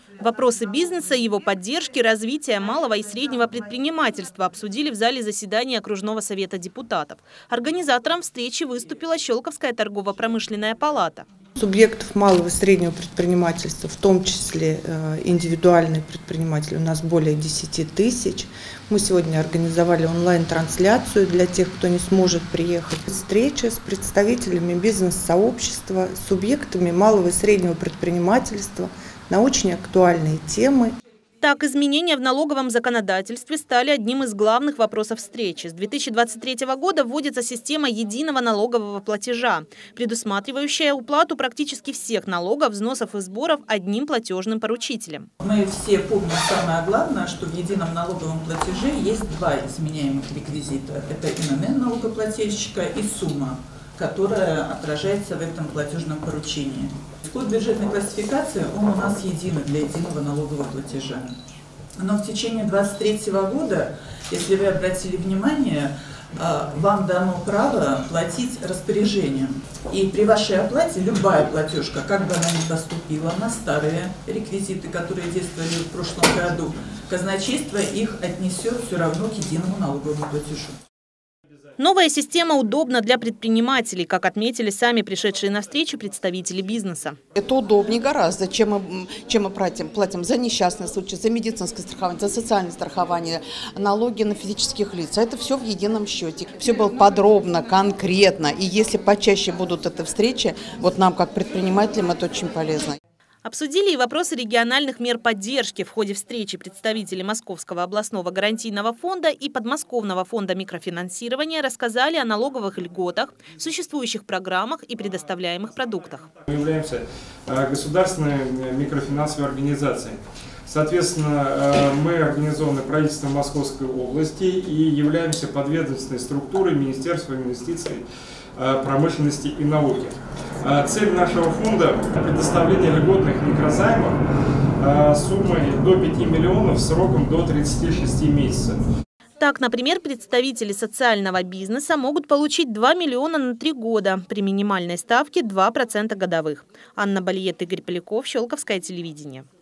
Вопросы бизнеса, его поддержки, развития малого и среднего предпринимательства обсудили в зале заседания Окружного совета депутатов. Организатором встречи выступила Щелковская торгово-промышленная палата. Субъектов малого и среднего предпринимательства, в том числе индивидуальные предприниматели, у нас более 10 тысяч. Мы сегодня организовали онлайн-трансляцию для тех, кто не сможет приехать. Встреча с представителями бизнес-сообщества, субъектами малого и среднего предпринимательства на очень актуальные темы. Так, изменения в налоговом законодательстве стали одним из главных вопросов встречи. С 2023 года вводится система единого налогового платежа, предусматривающая уплату практически всех налогов, взносов и сборов одним платежным поручителем. Мы все помним самое главное, что в едином налоговом платеже есть два изменяемых реквизита. Это ИНН налогоплательщика и сумма, которая отражается в этом платежном поручении. Код бюджетной классификации, он у нас единый для единого налогового платежа. Но в течение 2023 года, если вы обратили внимание, вам дано право платить распоряжением. И при вашей оплате любая платежка, как бы она ни поступила на старые реквизиты, которые действовали в прошлом году, казначейство их отнесет все равно к единому налоговому платежу. Новая система удобна для предпринимателей, как отметили сами пришедшие на встречу представители бизнеса. Это удобнее гораздо, чем мы платим за несчастные случаи, за медицинское страхование, за социальное страхование, налоги на физических лиц. Это все в едином счете. Все было подробно, конкретно. И если почаще будут эти встречи, вот нам, как предпринимателям, это очень полезно. Обсудили и вопросы региональных мер поддержки. В ходе встречи представители Московского областного гарантийного фонда и Подмосковного фонда микрофинансирования рассказали о налоговых льготах, существующих программах и предоставляемых продуктах. Мы являемся государственной микрофинансовой организацией. Соответственно, мы организованы правительством Московской области и являемся подведомственной структурой Министерства инвестиций, промышленности и науки. Цель нашего фонда – предоставление льготных микрозаймов суммой до 5 миллионов сроком до 36 месяцев. Так, например, представители социального бизнеса могут получить 2 миллиона на 3 года при минимальной ставке 2% годовых. Анна Балиет, Игорь Поляков, Щелковское телевидение.